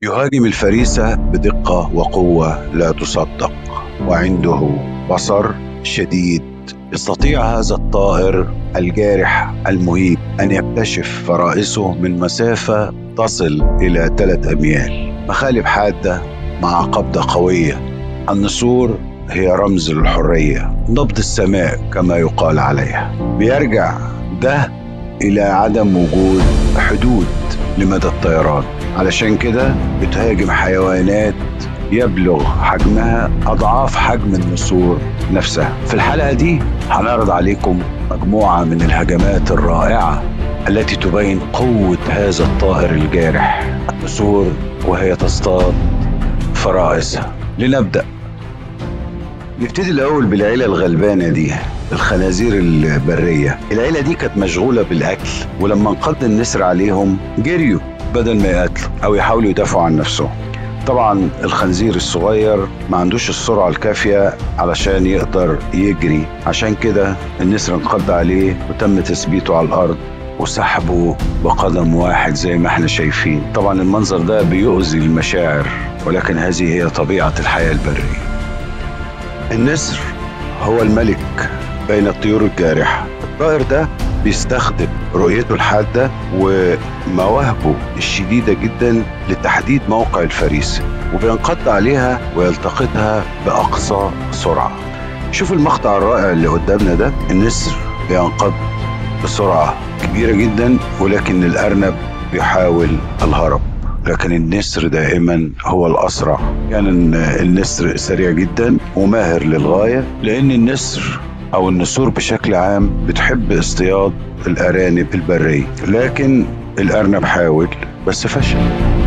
يهاجم الفريسة بدقة وقوة لا تصدق، وعنده بصر شديد. يستطيع هذا الطائر الجارح المهيب أن يكتشف فرائسه من مسافة تصل إلى 3 أميال. مخالب حادة مع قبضة قوية. النسور هي رمز للحرية، نبض السماء كما يقال عليها. بيرجع ده إلى عدم وجود حدود لمدى الطيران، علشان كده بتهاجم حيوانات يبلغ حجمها أضعاف حجم النسور نفسها. في الحلقة دي هنعرض عليكم مجموعة من الهجمات الرائعة التي تبين قوة هذا الطائر الجارح، النسور وهي تصطاد فرائسها. لنبدأ. نبتدي الأول بالعيلة الغلبانة دي، الخنازير البرية. العيلة دي كانت مشغولة بالأكل، ولما انقض النسر عليهم جريوا بدل ما يقتلوا أو يحاولوا يدافعوا عن نفسهم. طبعا الخنزير الصغير ما عندوش السرعة الكافية علشان يقدر يجري، عشان كده النسر انقض عليه وتم تثبيته على الأرض وسحبه بقدم واحد زي ما احنا شايفين. طبعا المنظر ده بيؤذي المشاعر، ولكن هذه هي طبيعة الحياة البرية. النسر هو الملك بين الطيور الجارحة. الطائر ده بيستخدم رؤيته الحادة ومواهبه الشديدة جدا لتحديد موقع الفريسة، وبينقض عليها ويلتقطها بأقصى سرعة. شوف المقطع الرائع اللي قدامنا ده. النسر بينقض بسرعة كبيرة جدا، ولكن الأرنب بيحاول الهرب، لكن النسر دائما هو الأسرع. كان النسر سريع جدا وماهر للغاية، لأن النسر أو النسور بشكل عام بتحب اصطياد الأرانب البرية، لكن الأرنب حاول بس فشل.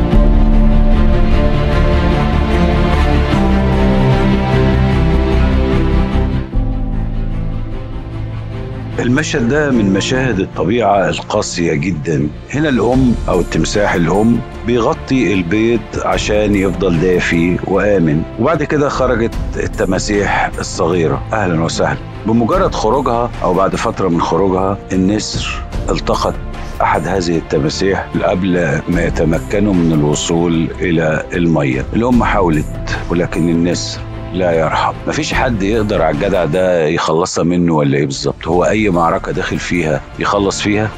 المشهد ده من مشاهد الطبيعة القاسية جدا. هنا الأم أو التمساح الأم بيغطي البيض عشان يفضل دافي وآمن، وبعد كده خرجت التماسيح الصغيرة. أهلا وسهلا. بمجرد خروجها أو بعد فترة من خروجها، النسر التقط أحد هذه التماسيح قبل ما يتمكنوا من الوصول إلى المية. الأم حاولت، ولكن النسر لا يرحم. مفيش حد يقدر على الجدع ده يخلصها منه ولا ايه بالظبط. هو اي معركة داخل فيها يخلص فيها.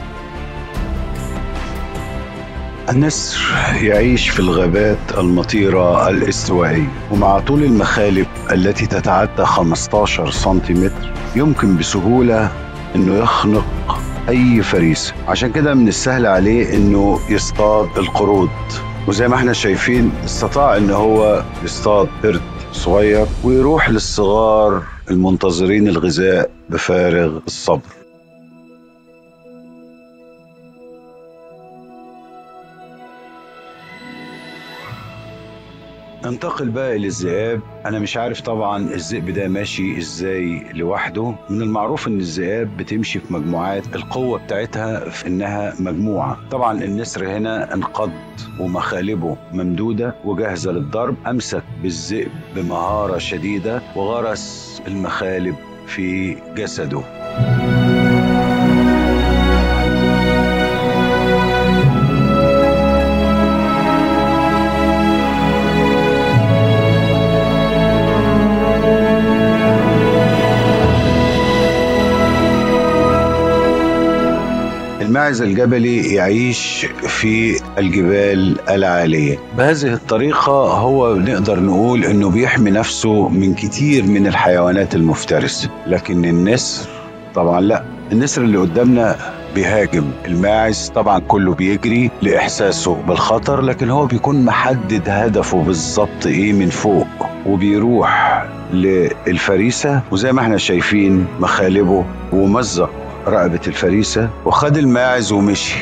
النسر يعيش في الغابات المطيرة الاستوائية، ومع طول المخالب التي تتعدى 15 سنتيمتر يمكن بسهولة انه يخنق اي فريسة. عشان كده من السهل عليه انه يصطاد القرود، وزي ما احنا شايفين استطاع انه هو يصطاد قرد صغير ويروح للصغار المنتظرين الغذاء بفارغ الصبر. ننتقل بقى للذئاب. انا مش عارف طبعا الذئب ده ماشي ازاي لوحده. من المعروف ان الذئاب بتمشي في مجموعات، القوة بتاعتها في انها مجموعة. طبعا النسر هنا انقض ومخالبه ممدودة وجاهزة للضرب. امسك بالذئب بمهارة شديدة وغرس المخالب في جسده. الماعز الجبلي يعيش في الجبال العالية. بهذه الطريقة هو نقدر نقول انه بيحمي نفسه من كتير من الحيوانات المفترسة. لكن النسر طبعا لا. النسر اللي قدامنا بيهاجم الماعز، طبعا كله بيجري لإحساسه بالخطر، لكن هو بيكون محدد هدفه بالظبط ايه من فوق، وبيروح للفريسة وزي ما احنا شايفين مخالبه ومزق رقبة الفريسة وخد الماعز ومشي.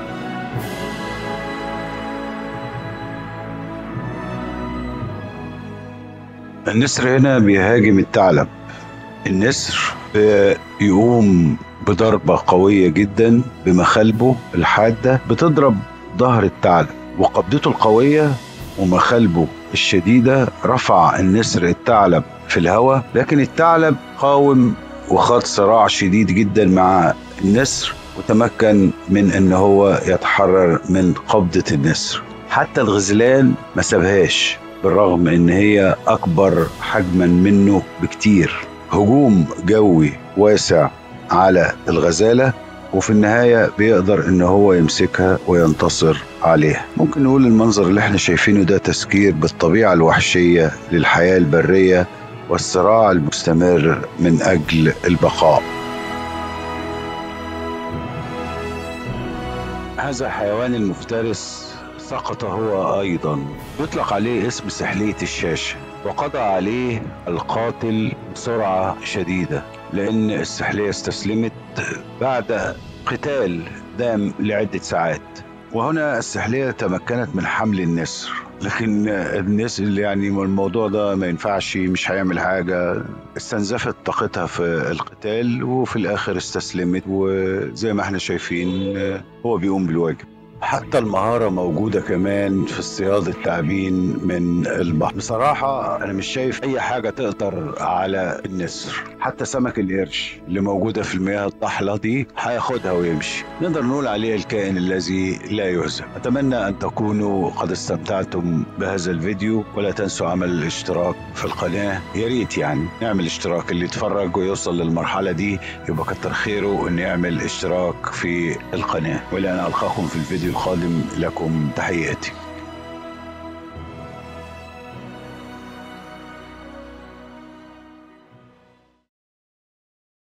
النسر هنا بيهاجم الثعلب. النسر يقوم بضربة قوية جدا بمخالبه الحادة، بتضرب ظهر الثعلب، وقبضته القوية ومخالبه الشديدة رفع النسر الثعلب في الهواء. لكن الثعلب قاوم وخاض صراع شديد جدا مع النسر، وتمكن من ان هو يتحرر من قبضة النسر. حتى الغزلان ما سابهاش بالرغم ان هي اكبر حجما منه بكتير. هجوم جوي واسع على الغزالة، وفي النهاية بيقدر ان هو يمسكها وينتصر عليها. ممكن نقول المنظر اللي احنا شايفينه ده تذكير بالطبيعة الوحشية للحياة البرية والصراع المستمر من اجل البقاء. هذا الحيوان المفترس سقط هو أيضا، يطلق عليه اسم سحلية الشاشة، وقضى عليه القاتل بسرعة شديدة لأن السحلية استسلمت بعد قتال دام لعدة ساعات. وهنا السحلية تمكنت من حمل النسر، لكن النسر يعني الموضوع ده ما ينفعش، مش هيعمل حاجة. استنزفت طاقتها في القتال وفي الآخر استسلمت، وزي ما احنا شايفين هو بيقوم بالواجب. حتى المهارة موجودة كمان في اصطياد التعابين من البحر. بصراحة أنا مش شايف أي حاجة تقدر على النسر. حتى سمك القرش اللي موجودة في المياه الضحلة دي هياخدها ويمشي. نقدر نقول عليه الكائن الذي لا يهزم. أتمنى أن تكونوا قد استمتعتم بهذا الفيديو، ولا تنسوا عمل الاشتراك في القناة. يا ريت يعني نعمل اشتراك، اللي يتفرج ويوصل للمرحلة دي يبقى كتر خيره أن يعمل اشتراك في القناة. وإلى أن ألقاكم في الفيديو القادم، لكم تحياتي.